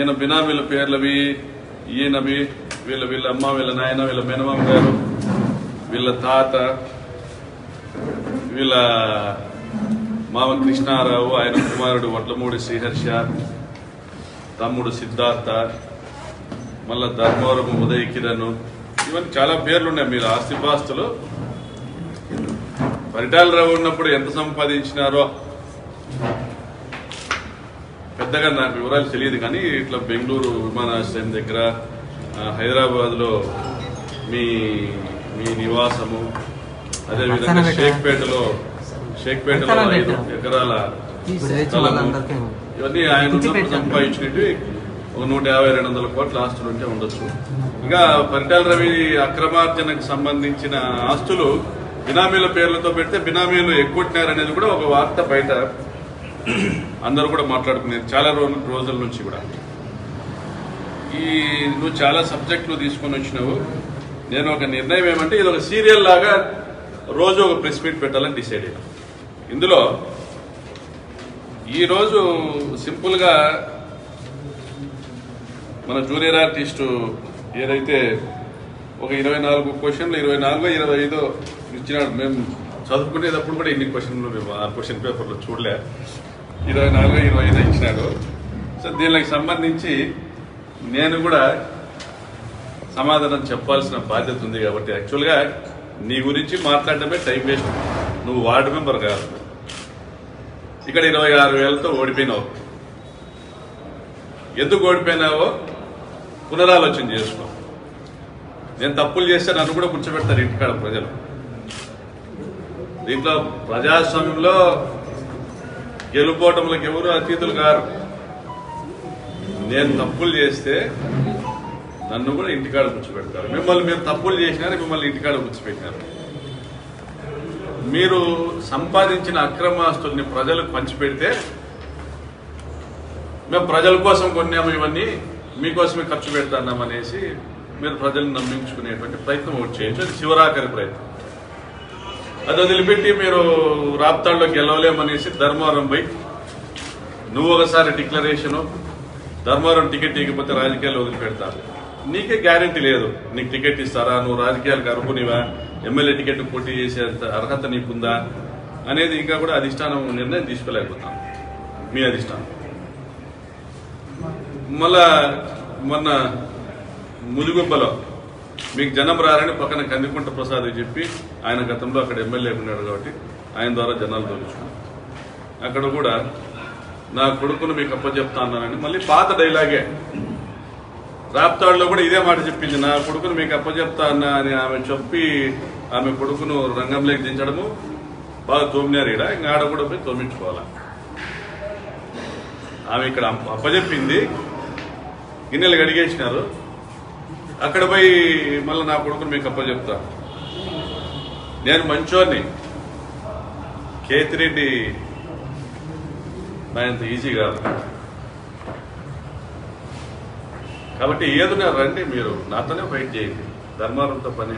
ఈయన బినామీల పేర్లవి, ఈయనవి, వీళ్ళ అమ్మ, వీళ్ళ నాయన, వీళ్ళ మేనమామ గారు, వీళ్ళ తాత, వీళ్ళ మామ కృష్ణారావు, ఆయన కుమారుడు వడ్లమూడి శ్రీహర్ష, తమ్ముడు సిద్ధార్థ, మళ్ళా ధర్మవరం ఉదయ్ కిరణ్, ఇవన్నీ చాలా పేర్లున్నాయి. మీరు ఆస్తిపాస్తులు పరిటాలరావు ఉన్నప్పుడు ఎంత సంపాదించినారో పెద్దగా నాకు వివరాలు తెలియదు, కానీ ఇట్లా బెంగళూరు విమానాశ్రయం దగ్గర, హైదరాబాద్లో మీ నివాసము, అదేవిధంగా షేక్పేటలో 5 ఎకరాల స్థలము, ఇవన్నీ ఆయన ఉన్నప్పుడు సంపాదించినట్టు 150-200 కోట్ల ఆస్తులు ఉంటే ఉండొచ్చు. ఇంకా పరిటాల రవి అక్రమార్జనకు సంబంధించిన ఆస్తులు బినామీల పేర్లతో పెడితే బినామీలు ఎగ్గొట్టినారనేది కూడా ఒక వార్త బయట అందరూ కూడా మాట్లాడుకునేది చాలా రోజుల నుంచి కూడా. నువ్వు చాలా సబ్జెక్టులు తీసుకొని వచ్చినావు. నేను ఒక నిర్ణయం ఏమంటే ఇది ఒక సీరియల్ లాగా రోజు ఒక ప్రెస్ మీట్ పెట్టాలని డిసైడ్ అయ్యాను. ఇందులో ఈరోజు సింపుల్గా మన జూనియర్ ఆర్టిస్టు ఏదైతే ఒక 24 క్వశ్చన్లు 24-25 ఇచ్చినాడు. మేము చదువుకునేటప్పుడు కూడా ఇన్ని క్వశ్చన్లు మేము ఆ క్వశ్చన్ పేపర్లో చూడలే. 24-25 ఇచ్చినాడు. సో దీనికి సంబంధించి నేను కూడా సమాధానం చెప్పాల్సిన బాధ్యత ఉంది. కాబట్టి యాక్చువల్గా నీ గురించి మాట్లాడటమే టైం వేస్ట్. నువ్వు వార్డు మెంబర్ కాదు, ఇక్కడ 26,000తో ఓడిపోయినావు. ఎందుకు ఓడిపోయినావో పునరాలోచన చేసుకో. నేను తప్పులు చేస్తే నన్ను కూడా కూర్చోబెడతారు ఇంటికాడ ప్రజలు. దీంట్లో ప్రజాస్వామ్యంలో గెలుపోవటంలోకి ఎవరు అతిథులు కారు. నేను తప్పులు చేస్తే నన్ను కూడా ఇంటికాడ కూర్చోబెడతారు. మిమ్మల్ని మీరు తప్పులు చేసినారు, మిమ్మల్ని ఇంటికాడ కూర్చోబెట్టినారు. మీరు సంపాదించిన అక్రమాస్తుల్ని ప్రజలకు పంచిపెడితే మేము ప్రజల కోసం కొన్నాము, ఇవన్నీ మీకోసమే ఖర్చు పెడతాన్నామనేసి మీరు ప్రజలను నమ్మించుకునేటువంటి ప్రయత్నం ఒకటి చేయొచ్చు. అది చివరాఖరి ప్రయత్నం. అది వదిలిపెట్టి మీరు రాప్తాడులో గెలవలేమనేసి ధర్మవరం పోయి నువ్వు ఒకసారి డిక్లరేషను, ధర్మవరం టికెట్ ఇకపోతే రాజకీయాలు వదిలిపెడతారు. నీకే గ్యారెంటీ లేదు నీకు టికెట్ ఇస్తారా, నువ్వు రాజకీయాలకు అర్హునివా, ఎమ్మెల్యే టికెట్ పోటీ చేసేంత అర్హత నీకుందా అనేది ఇంకా కూడా అధిష్టానం నిర్ణయం తీసుకోలేకపోతాం. మీ అధిష్టానం మళ్ళా మొన్న ములుగుబ్బలో మీకు జనం రారని పక్కన కందికుంట ప్రసాద్ చెప్పి, ఆయన గతంలో అక్కడ ఎమ్మెల్యే ఉన్నాడు కాబట్టి ఆయన ద్వారా జనాలు తోలుచుకున్నారు. అక్కడ కూడా నా కొడుకును మీకు అప్పచెప్తా అన్నానని మళ్ళీ పాత డైలాగే రాప్తాడులో కూడా ఇదే మాట చెప్పింది. నా కొడుకును మీకు అప్పచెప్తా అన్నా అని ఆమె చెప్పి ఆమె కొడుకును రంగంలోకి దించడము బాగా తోమినారు. ఇంకా ఆడ కూడా పోయి తోమించుకోవాలా. ఆమె ఇక్కడ అప్పచెప్పింది, గిన్నెలు గడిగేసినారు. అక్కడ పోయి మళ్ళీ నా కొడుకును మీకు అప్పచెప్తా. నేను మంచోని, కేతిరెడ్డి నా ఇంత ఈజీ కాదు. కాబట్టి ఏదైనా రండి, మీరు నాతోనే ఫైట్ చేయండి. ధర్మవరంతో పని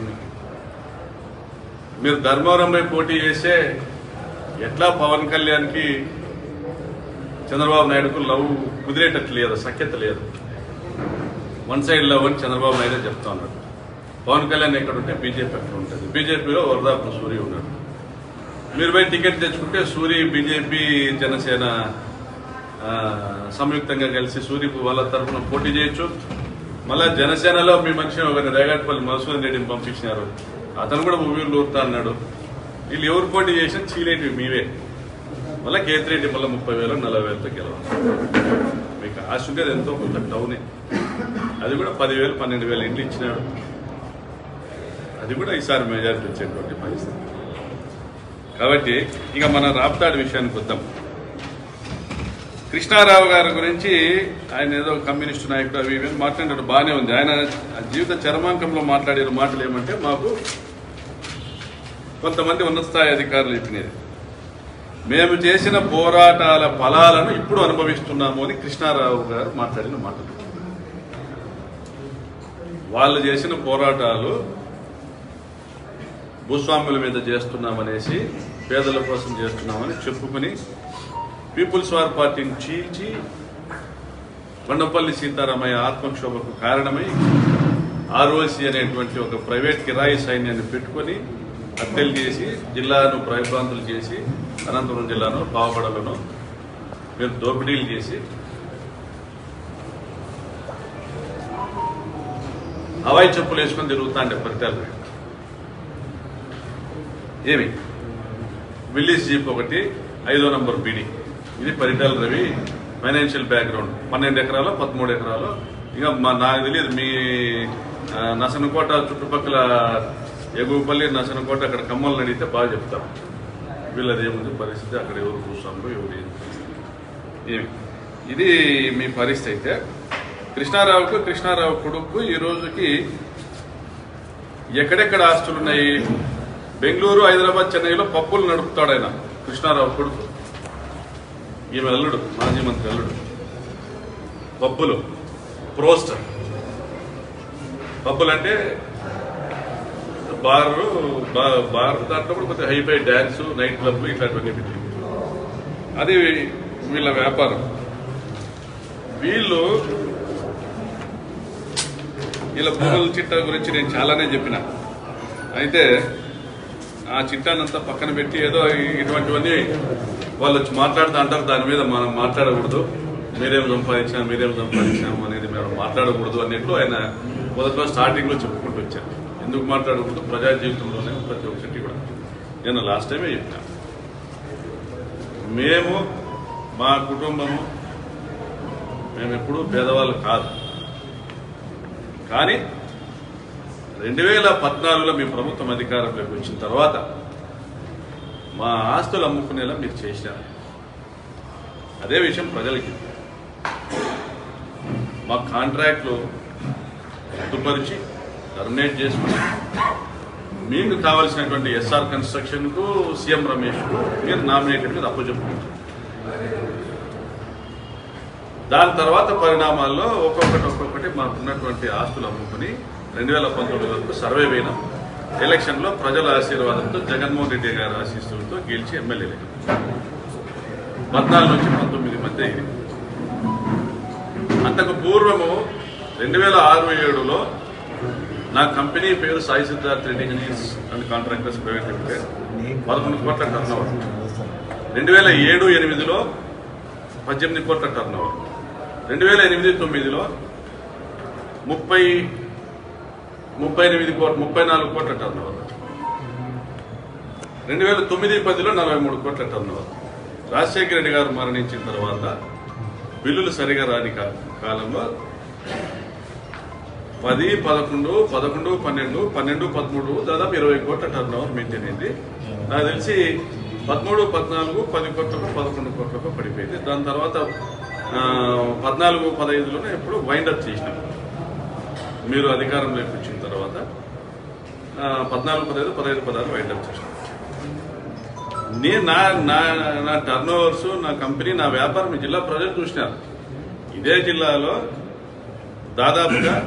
మీరు ధర్మవరంపై పోటీ చేస్తే ఎట్లా పవన్ కళ్యాణ్కి చంద్రబాబు నాయుడుకు లవ్ కుదిరేటట్లు లేదు, సఖ్యత లేదు. వన్ సైడ్ లవ్ అని చంద్రబాబు నాయుడే చెప్తా ఉన్నాడు. పవన్ కళ్యాణ్ ఎక్కడ ఉంటే బీజేపీ అక్కడ ఉంటుంది. బీజేపీలో వరదాపు సూరి ఉన్నాడు. మీరు పోయి టికెట్ తెచ్చుకుంటే సూరి, బీజేపీ, జనసేన సంయుక్తంగా కలిసి సూరి వాళ్ళ తరఫున పోటీ చేయొచ్చు. మళ్ళా జనసేనలో మీ మనిషి ఒకరిని రేగాటిపల్లి మధుసూదన్ రెడ్డిని పంపించినారు. అతను కూడా ఊళ్ళో ఊరుతా అన్నాడు. వీళ్ళు ఎవరు పోటీ చేసినా చీలేటివి మీవే. మళ్ళీ కేతిరెడ్డి మళ్ళీ 30,000-40,000తో గెలవాలి. మీకు ఆశ ఉండేది ఎంతో కొంత టౌనే. అది కూడా 10,000-12,000 ఇంట్లు ఇచ్చినాడు. అది కూడా ఈసారి మెజారిటీ వచ్చేటువంటి పరిస్థితి. కాబట్టి ఇక మన రాప్తాడు విషయానికి వద్దాం. కృష్ణారావు గారి గురించి ఆయన ఏదో కమ్యూనిస్టు నాయకుడు అవి ఇవి మాట్లాడాడు, బాగానే ఉంది. ఆయన జీవిత చరమాంకంలో మాట్లాడిన మాటలు ఏమంటే, మాకు కొంతమంది ఉన్నత స్థాయి అధికారులు చెప్పినది, మేము చేసిన పోరాటాల ఫలాలను ఇప్పుడు అనుభవిస్తున్నాము అని కృష్ణారావు గారు మాట్లాడిన మాటలు. వాళ్ళు చేసిన పోరాటాలు భూస్వాముల మీద చేస్తున్నామనేసి, పేదల కోసం చేస్తున్నామని చెప్పుకుని పీపుల్స్ వార్ పార్టీని చీల్చి కొండపల్లి సీతారామయ్య ఆత్మక్షోభకు కారణమై ఆర్ఓసి అనేటువంటి ఒక ప్రైవేట్ కిరాయి సైన్యాన్ని పెట్టుకొని హత్యలు చేసి జిల్లాను భయభ్రాంతులు చేసి అనంతపురం జిల్లాను పావబడలను మీరు దోపిడీలు చేసి హవాయి చెప్పులు వేసుకొని తిరుగుతాండే పరిటాల రవి. ఏమి విల్లీస్ జీప్ ఒకటి 5వ నంబర్ బీడీ. ఇది పరిటాల రవి ఫైనాన్షియల్ బ్యాక్గ్రౌండ్. 12 ఎకరాలు 13 ఎకరాలు. ఇంకా నాకు తెలియదు మీ నసనకోట చుట్టుపక్కల ఎగువపల్లి నసనకోట అక్కడ కమ్మలను అడిగితే బాగా చెప్తారు. వీళ్ళది ఏముంది పరిస్థితి, అక్కడ ఎవరు కూర్చోండ్రు ఎవరు ఏమి. ఇది మీ పరిస్థితి. అయితే కృష్ణారావు కొడుకు ఈ రోజుకి ఎక్కడెక్కడ ఆస్తులు ఉన్నాయి? బెంగళూరు, హైదరాబాద్, చెన్నైలో పప్పులు నడుపుతాడు ఆయన కృష్ణారావు కొడుకు. ఈమె అల్లుడు, మాజీ మంత్రి అల్లుడు. పప్పులు ప్రోస్టర్. పప్పులు అంటే బార్ దాంట్లో కూడా కొద్దిగా హైఫై డ్యాన్స్, నైట్ క్లబ్ ఇట్లాంటివన్నీ పెట్టి అది వీళ్ళ వ్యాపారం. వీళ్ళ భూముల చిట్టా గురించి నేను చాలానే చెప్పిన. అయితే ఆ చిట్టానంతా పక్కన పెట్టి ఏదో ఇటువంటివన్నీ వాళ్ళు వచ్చి మాట్లాడుతూ అంటారు. దాని మీద మనం మాట్లాడకూడదు. మీరేం సంపాదించాము అనేది మేము మాట్లాడకూడదు అన్నట్లు ఆయన మొదట్లో స్టార్టింగ్ లో చెప్పుకుంటూ వచ్చారు. ఎందుకు మాట్లాడకూడదు? ప్రజా జీవితంలోనే ప్రతి ఒక్కటి కూడా నేను లాస్ట్ టైమే చెప్పిన. మేము మా కుటుంబము మేము ఎప్పుడూ పేదవాళ్ళు కాదు. కానీ 2014లో మీ ప్రభుత్వం అధికారంలోకి వచ్చిన తర్వాత మా ఆస్తులు అమ్ముకునేలా మీరు చేశారు. అదే విషయం ప్రజలకి. మా కాంట్రాక్ట్లు రద్దుపరిచి టర్మినేట్ చేసుకుని మీకు కావాల్సినటువంటి ఎస్ఆర్ కన్స్ట్రక్షన్కు సీఎం రమేష్కు మీరు నామినేటెడ్ మీద అప్పచెప్పుకుంటారు. దాని తర్వాత పరిణామాల్లో ఒక్కొక్కటి మాకున్నటువంటి ఆస్తులు అమ్ముకుని 2019 వరకు సర్వే అయినాం. ఎలక్షన్లో ప్రజల ఆశీర్వాదంతో జగన్మోహన్ రెడ్డి గారి ఆశీస్సులతో గెలిచి ఎమ్మెల్యేలు 14 నుంచి 19 మధ్య అయింది. అంతకు పూర్వము 2006-07లో నా కంపెనీ పేరు Sai Siddhartha Reddy engineers and contractors private limited 11 కోట్ల టర్నోవర్. 2007-08లో 18 కోట్ల టర్నోవర్. 2008-09లో 34 కోట్ల టర్నోవర్. 2009-10లో 43 కోట్ల టర్నోవర్. రాజశేఖర రెడ్డి గారు మరణించిన తర్వాత బిల్లులు సరిగా రాని కాలంలో 10, 11, 11, 12, 12, 13 దాదాపు 20 కోట్ల టర్నోవర్ మెయింటైన్ అయింది. నాకు తెలిసి 13, 14, 10 కోట్లకు 11 కోట్లకు పడిపోయింది. దాని తర్వాత 14, 15లోనే ఎప్పుడు వైండప్ చేసినాం. మీరు అధికారంలోకి వచ్చిన తర్వాత 14, 15, 15, 16 వైండప్ చేసినాం. నేను నా టర్నోవర్స్, నా కంపెనీ, నా వ్యాపారం ఈ జిల్లా ప్రజలు చూసినారు. ఇదే జిల్లాలో దాదాపుగా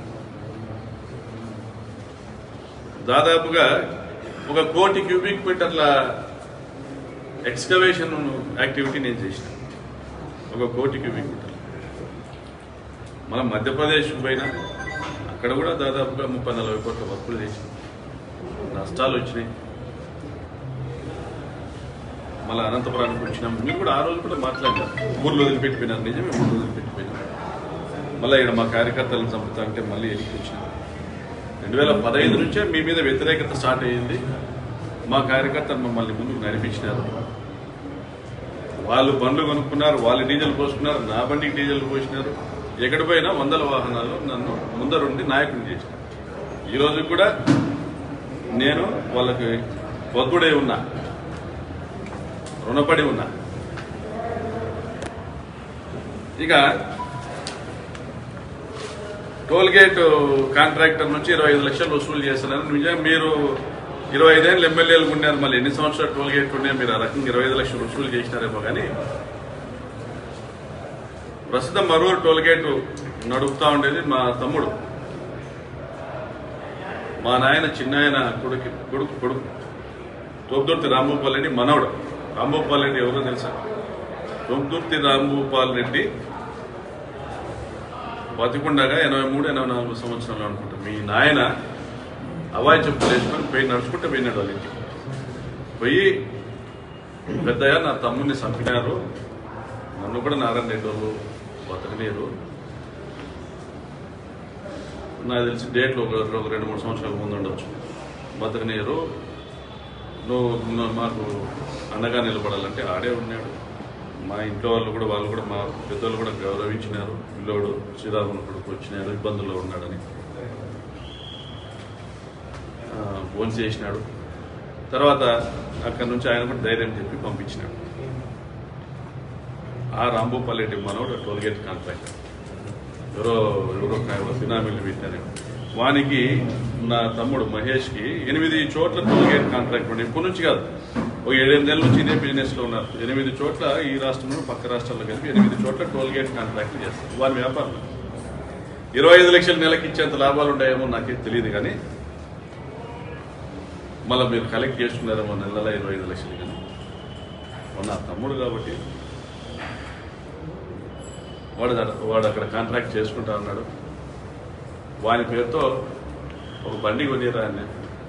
1 కోటి క్యూబిక్ మీటర్ల ఎక్స్కవేషన్ యాక్టివిటీ నేను చేసిన. 1 కోటి క్యూబిక్ మీటర్లు. మనం మధ్యప్రదేశ్ పోయినా అక్కడ కూడా దాదాపుగా 30-40 కోట్ల వర్కులు చేసినాం. నష్టాలు వచ్చినాయి. మళ్ళీ అనంతపురానికి వచ్చినాం. మీరు కూడా ఆ రోజు కూడా మాట్లాడినారు. ఊర్లో వదిలిపెట్టిపోయినారు. నిజమే, ఊర్లో వదిలిపెట్టిపోయినారు. మళ్ళీ ఇక్కడ మా కార్యకర్తలను చంపుతా అంటే మళ్ళీ ఎన్నిక వచ్చినాం. 2015 నుంచే మీ మీద వ్యతిరేకత స్టార్ట్ అయ్యింది. మా కార్యకర్తలు మమ్మల్ని ముందుకు నడిపించినారు. వాళ్ళు బండ్లు కొనుక్కున్నారు, వాళ్ళు డీజిల్ పోసుకున్నారు, నా బండికి డీజిల్ పోసినారు. ఎక్కడ పోయినా 100 వాహనాల్లో నన్ను ముందరుండి నాయకుడిని చేసినారు. ఈరోజు కూడా నేను వాళ్ళకి బద్దుడై ఉన్నా, రుణపడి ఉన్నా. ఇక టోల్గేట్ కాంట్రాక్టర్ నుంచి 25 లక్షలు వసూలు చేస్తున్నారు. నిజంగా మీరు 25 ఏళ్ళు ఎమ్మెల్యేలు ఉన్నారు. మళ్ళీ ఎన్ని సంవత్సరాలు టోల్గేట్ ఉన్నాయో మీరు ఆ రకంగా 25 లక్షలు వసూలు చేసినారేమో. కానీ ప్రస్తుతం మరూరు టోల్గేట్ నడుపుతా ఉండేది మా తమ్ముడు, మా నాయన చిన్నాయన కొడుకు తొందుర్తి రాంభూపాల్ రెడ్డి మనవడు. రాంభూపాల్ రెడ్డి ఎవరో తెలుసా? తొందుర్తి రాంభూపాల్ రెడ్డి బతికుండగా 83, 84 సంవత్సరాలు అనుకుంటా మీ నాయన అవాయి చెప్పులు వేసుకొని పోయి నడుచుకుంటే పోయినాడు వాళ్ళ ఇంటికి పోయి, పెద్దయ్య నా తమ్ముడిని చంపినారు, నన్ను కూడా నారాయణ రెడ్డి వాళ్ళు బతకలేరు, నాకు తెలిసి డేట్లు ఒక 2-3 సంవత్సరాల ముందు ఉండొచ్చు, బతకలేరు, నువ్వు మాకు అండగా నిలబడాలంటే ఆడే ఉన్నాడు. మా ఇంట్లో వాళ్ళు కూడా మా పెద్దోళ్ళు కూడా గౌరవించినారు. పిల్లోడు శ్రీరాముని కొడుకు వచ్చినాడు, ఇబ్బందుల్లో ఉన్నాడని ఫోన్ చేసినాడు. తర్వాత అక్కడి నుంచి ఆయన కూడా ధైర్యం చెప్పి పంపించినాడు. ఆ రాంభూపల్లి మనోడు టోల్గేట్ కాంట్రాక్టర్ ఎవరో బినామీలు పెట్టారు. వానికి నా తమ్ముడు మహేష్కి 8 చోట్ల టోల్గేట్ కాంట్రాక్ట్ ఉండే. ఇప్పటి నుంచి కాదు, ఒక 7-8 నెలల నుంచి ఇదే బిజినెస్లో ఉన్నారు. 8 చోట్ల ఈ రాష్ట్రంలో పక్క రాష్ట్రాల్లో కలిపి 8 చోట్ల టోల్గేట్ కాంట్రాక్ట్ చేస్తారు. వారి వ్యాపారం 25 లక్షల నెలకి ఇచ్చేంత లాభాలు ఉంటాయేమో నాకేం తెలియదు, కానీ మళ్ళీ మీరు కలెక్ట్ చేసుకున్నారేమో నెలలో 25 లక్షలు. కానీ నా తమ్ముడు కాబట్టి వాడు అక్కడ కాంట్రాక్ట్ చేసుకుంటా ఉన్నాడు. వాని పేరుతో ఒక బండి కొనిరా అని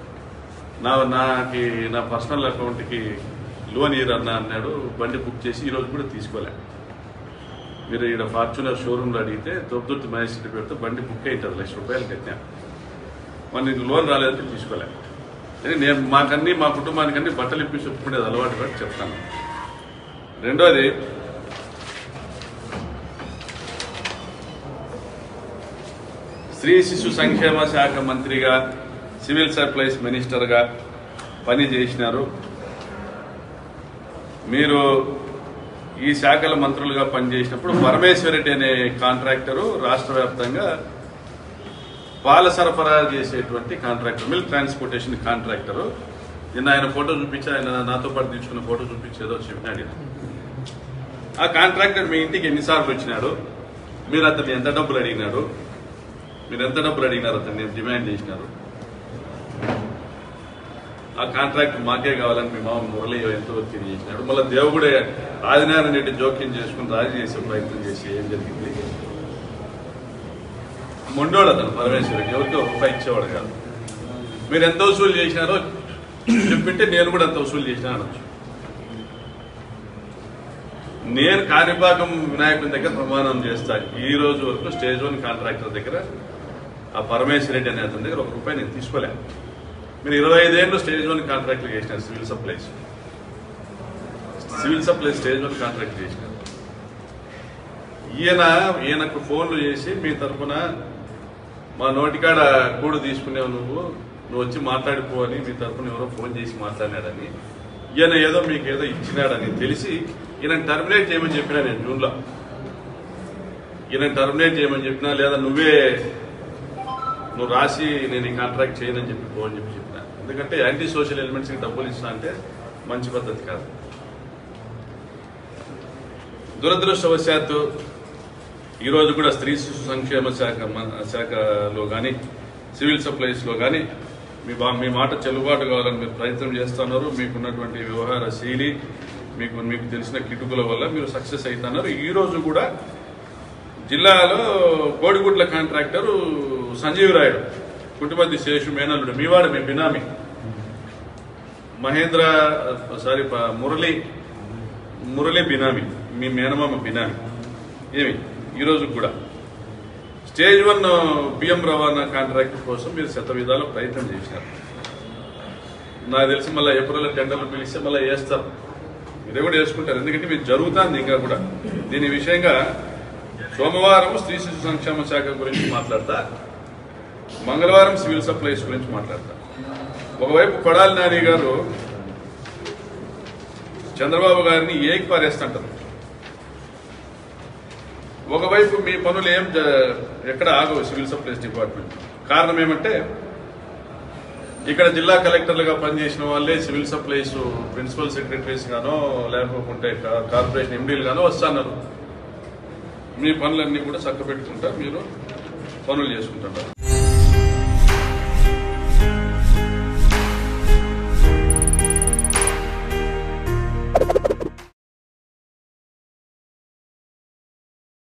నా పర్సనల్ అకౌంట్కి లోన్ ఇరన్నా అన్నాడు. బండి బుక్ చేసి ఈరోజు కూడా తీసుకోలే. మీరు ఇక్కడ ఫార్చునర్ షోరూమ్లో అడిగితే తొబ్బుర్తి మహేష్ రెడ్డి పేరుతో బండి బుక్ అవుతుంది, ₹1,00,000 కట్టాను. మన లోన్ రాలేదంటే తీసుకోలే. నేను మా కుటుంబానికి అన్ని బట్టలు ఇప్పి చెప్పుకునేది అలవాటు కూడా చెప్తాను. రెండోది, స్త్రీ శిశు సంక్షేమ శాఖ మంత్రిగా, సివిల్ సప్లైస్ మినిస్టర్గా పని చేసినారు. మీరు ఈ శాఖల మంత్రులుగా పనిచేసినప్పుడు పరమేశ్వరెడ్డి అనే కాంట్రాక్టరు రాష్ట్ర వ్యాప్తంగా పాల సరఫరా చేసేటువంటి కాంట్రాక్టర్, మిల్క్ ట్రాన్స్పోర్టేషన్ కాంట్రాక్టరు. నిన్న ఆయన ఫోటో చూపించి, ఆయన నాతో పాటు తీసుకున్న ఫోటో చూపించేదో చెప్పినాడు. ఆ కాంట్రాక్టర్ మీ ఇంటికి ఎన్నిసార్లు వచ్చినాడు, మీరు అతన్ని ఎంత డబ్బులు అడిగినారు, అతన్ని డిమాండ్ చేసినారు. ఆ కాంట్రాక్ట్ మాకే కావాలని మీ మామ మురళి ఎంతవరకు తెలియజేసినాడు. మళ్ళీ దేవుడే ఆదినారాయణ రెడ్డి జోక్యం చేసుకుని రాజీ చేసే ప్రయత్నం చేసి ఏం జరిగింది? మొండోడు అతను పరమేశ్వరుడు, ఎవరికి ₹1 ఇచ్చేవాడు కాదు. మీరు ఎంత వసూలు చేసినారో చెప్పింటే నేను కూడా అంత వసూలు చేసినా అనొచ్చు. నేను కాణిపాకం వినాయకుని దగ్గర ప్రమాణం చేస్తాను, ఈ రోజు వరకు స్టేజ్ 1 కాంట్రాక్టర్ దగ్గర ఆ పరమేశ్వరెడ్డి అనే అతని దగ్గర ₹1 నేను తీసుకోలే. మీరు 25 ఏళ్ళు స్టేజ్ 1 కాంట్రాక్ట్లు చేసినారు. సివిల్ సప్లైస్ స్టేజ్ 1 కాంట్రాక్ట్ చేసినారు. ఈయనకు ఫోన్లు చేసి మీ తరఫున మా నోటికాడ కూడు తీసుకునేవు, నువ్వు వచ్చి మాట్లాడిపో అని మీ తరఫున ఎవరో ఫోన్ చేసి మాట్లాడినాడని, ఈయన ఏదో మీకు ఏదో ఇచ్చినాడని తెలిసి ఈయన టర్మినేట్ చేయమని చెప్పినా. నేను జూన్లో ఈయన టర్మినేట్ చేయమని చెప్పినా, లేదా నువ్వు రాసి నేను ఈ కాంట్రాక్ట్ చేయనని చెప్పి ఫోన్ చెప్పినా. ఎందుకంటే యాంటీ సోషల్ ఎలిమెంట్స్కి డబ్బులు ఇచ్చినా అంటే మంచి పద్ధతి కాదు. దురదృష్టవశాత్తు ఈరోజు కూడా స్త్రీ శిశు సంక్షేమ శాఖలో కానీ సివిల్ సప్లైస్లో కానీ మీ మాట చెల్లుబాటు కావాలని మీరు ప్రయత్నం చేస్తున్నారు. మీకున్నటువంటి వ్యవహార శైలి, మీకు తెలిసిన కిటుకుల వల్ల మీరు సక్సెస్ అవుతున్నారు. ఈరోజు కూడా జిల్లాలో కోడిగుడ్ల కాంట్రాక్టరు సంజీవ్ రాయుడు, కుటుంబది శేషు మేనల్లుడు, మీవాడు, మీ బినామీ మురళి బినామీ, మీ మేనమామ బినామీ. ఈరోజు కూడా స్టేజ్ 1 బియ్యం రవాణా కాంట్రాక్ట్ కోసం మీరు శతవిధాల ప్రయత్నం చేశారు. నాకు తెలిసి మళ్ళీ ఏప్రిల్లో టెండర్లు పిలిస్తే మళ్ళీ వేస్తారు, మీరే కూడా వేసుకుంటారు. ఎందుకంటే మీరు జరుగుతుంది ఇంకా కూడా. దీని విషయంగా సోమవారం స్త్రీ శిశు సంక్షేమ శాఖ గురించి మాట్లాడతా, మంగళవారం సివిల్ సప్లైస్ గురించి మాట్లాడతా. ఒకవైపు కొడాలి నాని గారు చంద్రబాబు గారిని ఏకి పారేస్తుంటారు, ఒకవైపు మీ పనులు ఎక్కడ ఆగవు సివిల్ సప్లైస్ డిపార్ట్మెంట్. కారణం ఏమంటే ఇక్కడ జిల్లా కలెక్టర్లుగా పనిచేసిన వాళ్ళే సివిల్ సప్లైస్ ప్రిన్సిపల్ సెక్రటరీస్ గానో లేకపోతే కార్పొరేషన్ ఎండీలు గానో వస్తున్నారు. మీ పనులన్నీ కూడా చక్కబెట్టుకుంటా మీరు పనులు చేసుకుంటున్నారు.